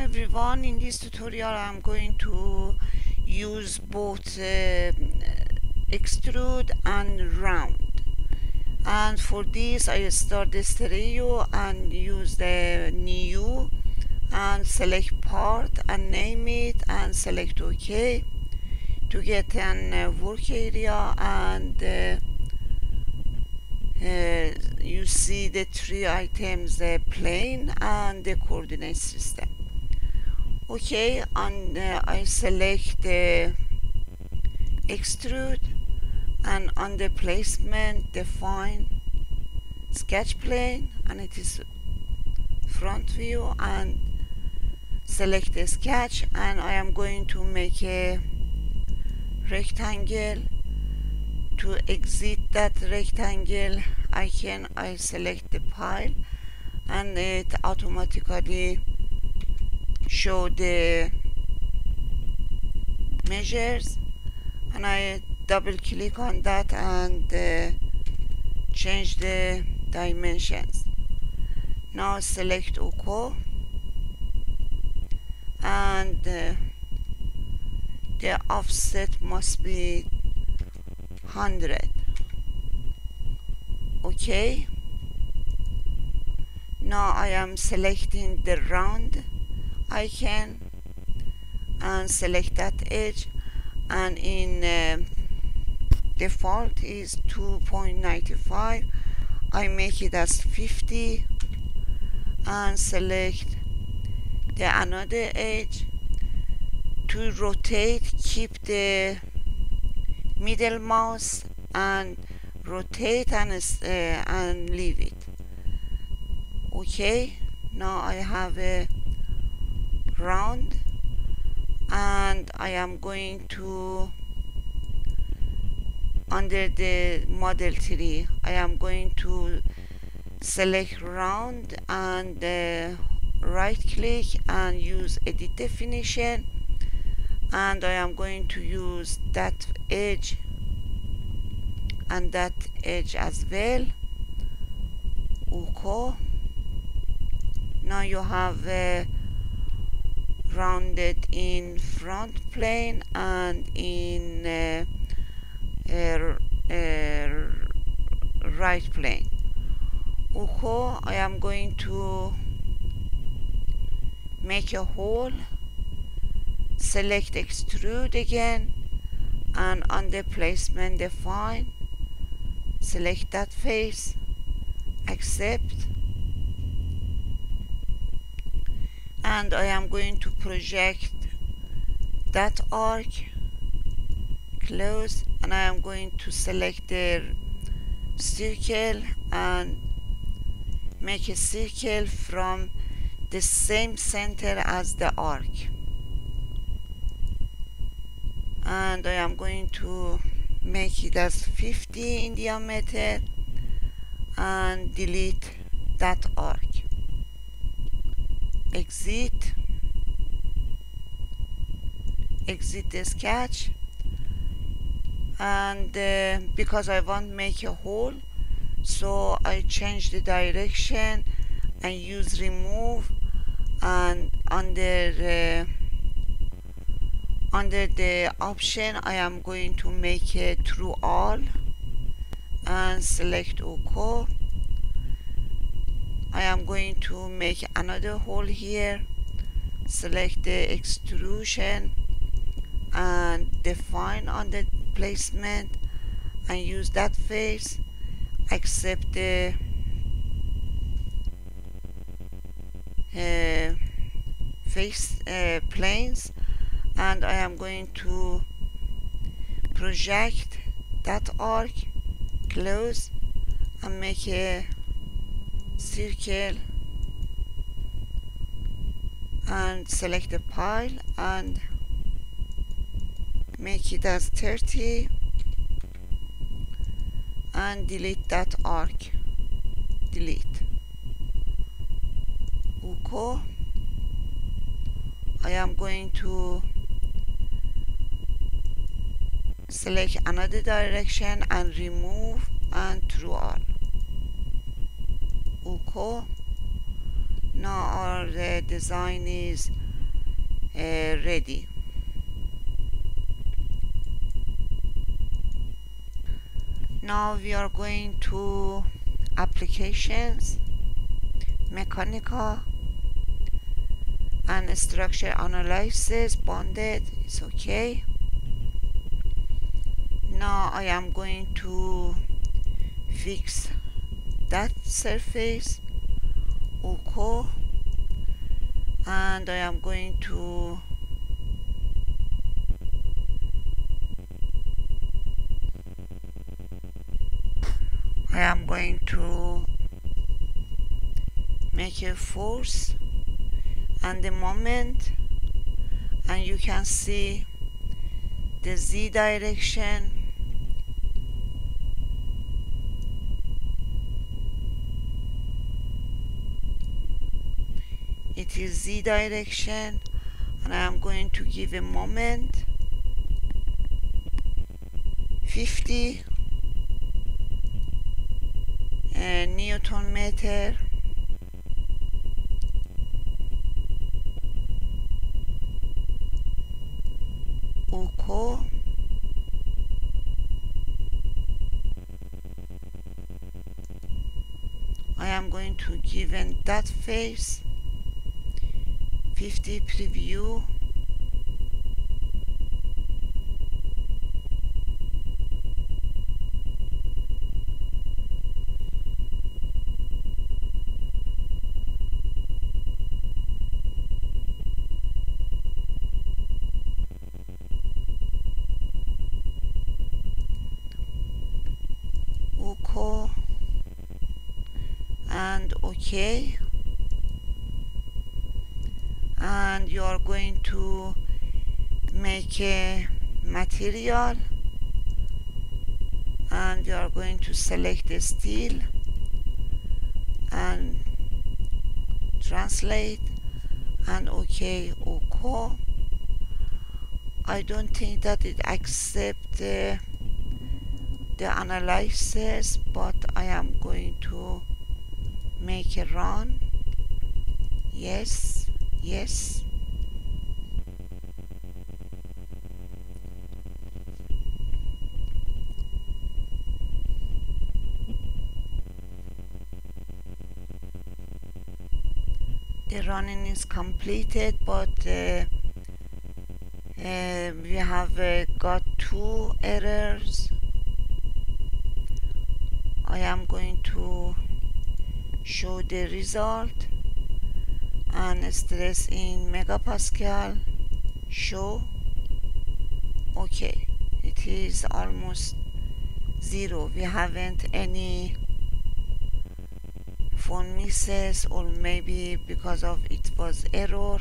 everyone, in this tutorial I'm going to use both extrude and round, and for this I start the stereo and use the new and select part and name it and select OK to get an work area, and you see the three items, the plane and the coordinate system. Okay, and I select the extrude, and on the placement define sketch plane, and it is front view, and select the sketch, and I am going to make a rectangle. To exit that rectangle icon I select the pile, and it automatically show the measures, and I double click on that and change the dimensions. Now select OK, and the offset must be 100. Okay, now I am selecting the round icon and select that edge, and in default is 2.95. I make it as 50 and select the another edge. To rotate, keep the middle mouse and rotate and leave it. Okay, now I have a round, and I am going to, under the model tree, I am going to select round and right click and use edit definition, and I am going to use that edge and that edge as well. OK, now you have rounded in front plane and in right plane. OK, I am going to make a hole, select extrude again, and on the placement define, select that face, accept, and I am going to project that arc, close, and I am going to select the circle and make a circle from the same center as the arc, and I am going to make it as 50 in diameter and delete that arc. Exit the sketch, and because I want to make a hole, so I change the direction and use remove, and under the option I am going to make it true all and select OK. I am going to make another hole here, select the extrusion and define on the placement and use that face, accept the face planes, and I am going to project that arc, close, and make a circle and select the pile and make it as 30 and delete that arc. Delete. OK. I am going to select another direction and remove and true all. OK. Now our design is ready. Now we are going to applications, mechanical and structure analysis, bonded. It's okay. Now I am going to fix that surface, OK, and I am going to make a force and the moment, and you can see the Z direction. It is Z direction, and I am going to give a moment 50 Newton meter. OK. I am going to give in that face 50 preview. OK and OK, and you are going to make a material, and you are going to select the steel and translate and OK. I don't think that it accepts the analysis, but I am going to make a run. Yes. The running is completed, but we have got 2 errors. I am going to show the result and stress in megapascal. Show. OK, it is almost 0. We haven't any phone misses, or maybe because of it was error.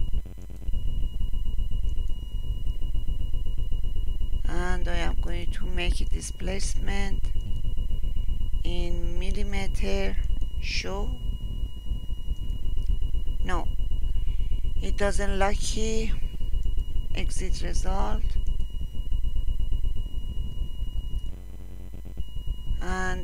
And I am going to make a displacement in millimeter. Show. No, it doesn't like it. Exit result, and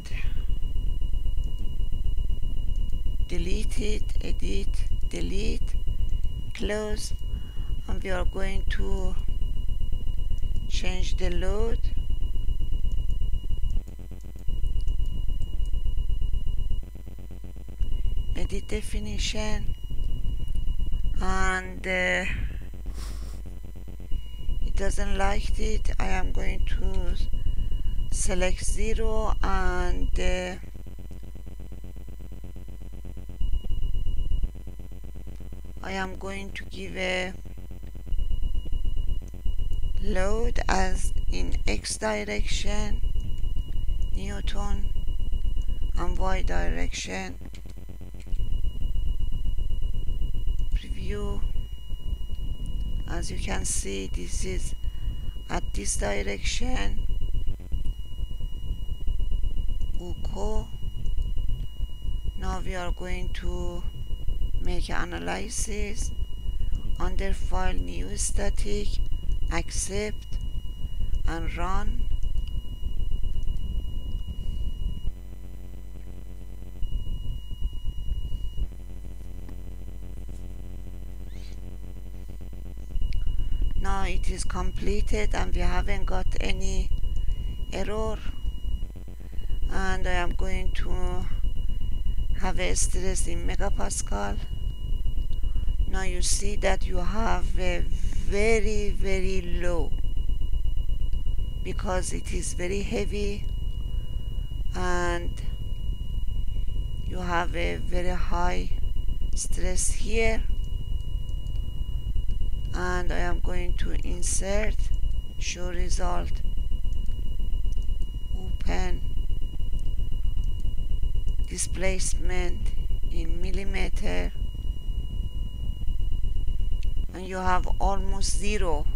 delete it, edit, delete, close, and we are going to change the load. Edit definition, and it doesn't like it. I am going to select 0, and I am going to give a load as in X direction, Newton, and Y direction. Preview. As you can see, this is at this direction. OK. Now we are going to make an analysis. Under file, new static, accept and run. Now it is completed and we haven't got any error, and I am going to have a stress in megapascal. Now you see that you have a very low, because it is very heavy, and you have a very high stress here. And I am going to insert, show result, open, displacement in millimeter, and you have almost zero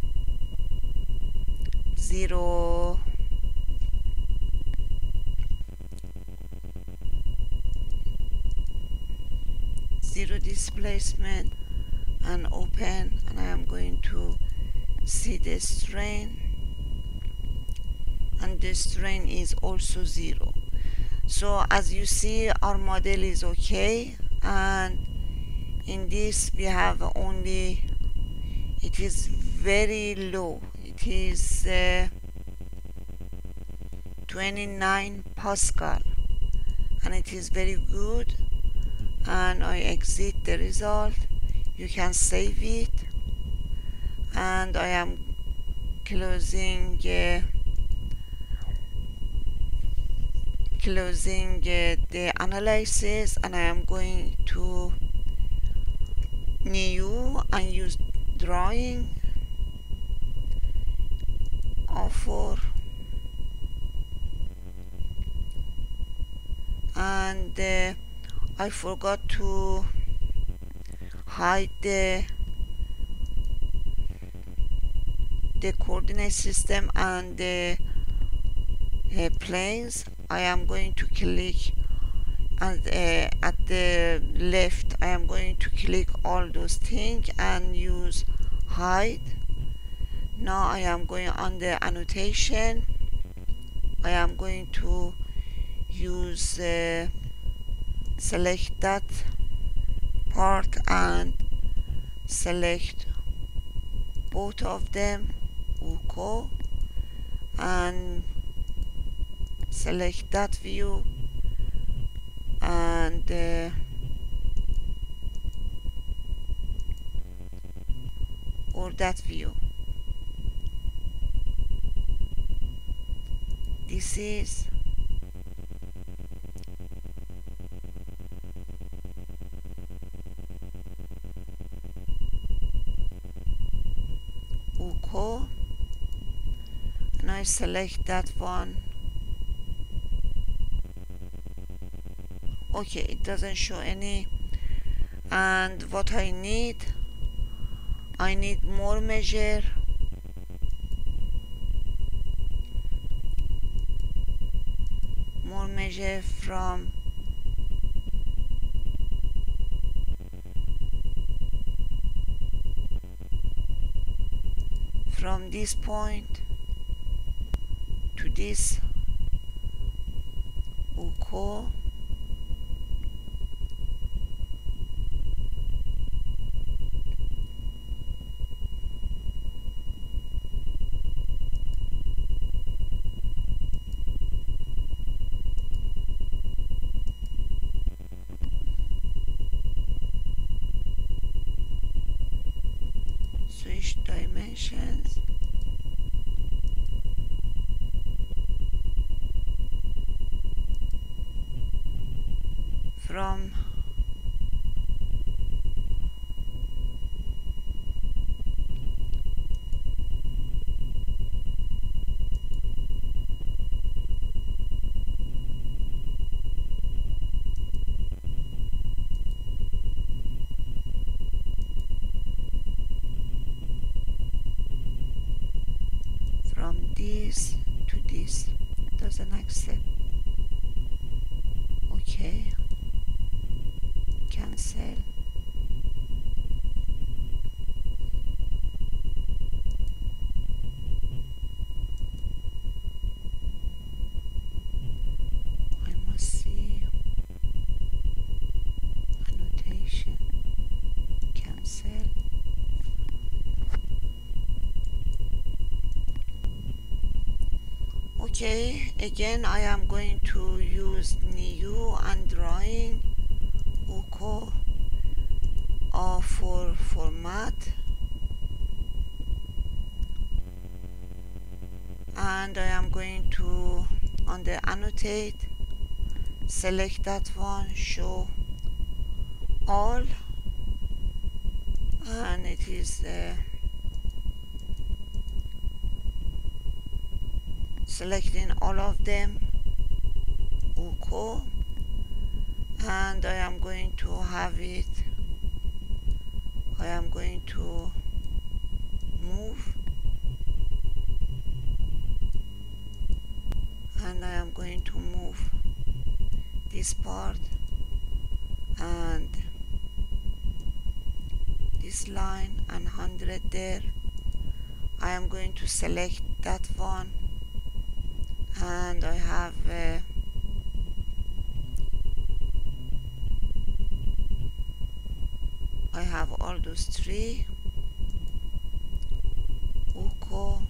displacement. And open, and I am going to see the strain, and the strain is also zero. So as you see, our model is okay, and in this we have only, it is very low, it is 29 Pascal, and it is very good. And I exit the result. You can save it, and I am closing the analysis, and I am going to new and use drawing, offer, and I forgot to hide the coordinate system and the planes. I am going to click, and at the left I am going to click all those things and use hide. Now I am going on the annotation. I am going to use select that part and select both of them, OK, and select that view, and or that view. This is OK, and I select that one. Okay, it doesn't show any. And what I need more measure, from this point to this, OK, switch dimensions, from this to this. Doesn't accept. Okay, cancel. I must see annotation, cancel. Okay, again I am going to use new and drawing Uko for format, and I am going to, on the annotate, select that one, show all, and it is selecting all of them, Uko, and I am going to have it, I am going to move, and I am going to move this part and this line and 100 there. I am going to select that one, and I have all those three, Uko,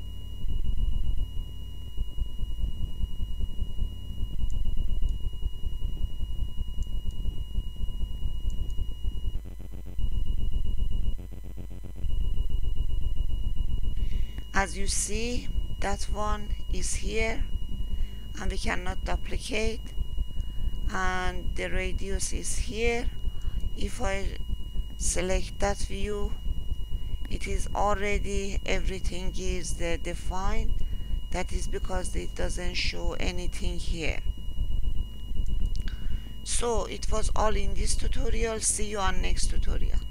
as you see, that one is here and we cannot duplicate, and the radius is here. If I select that view, it is already, everything is defined. That is because it doesn't show anything here. So it was all in this tutorial. See you on next tutorial.